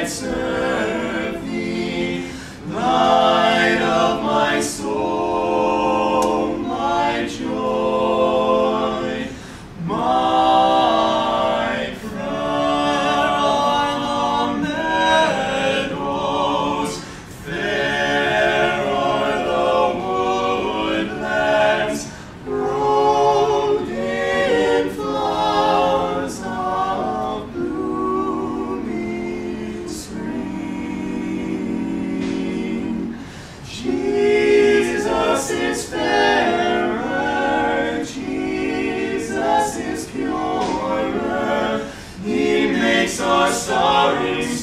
yet serve thee, light of my soul, my joy, my prayer are the meadows, fair are the woodlands, robed in flowers of blooming spring. Jesus is fairer, Jesus is purer, He makes our sorrows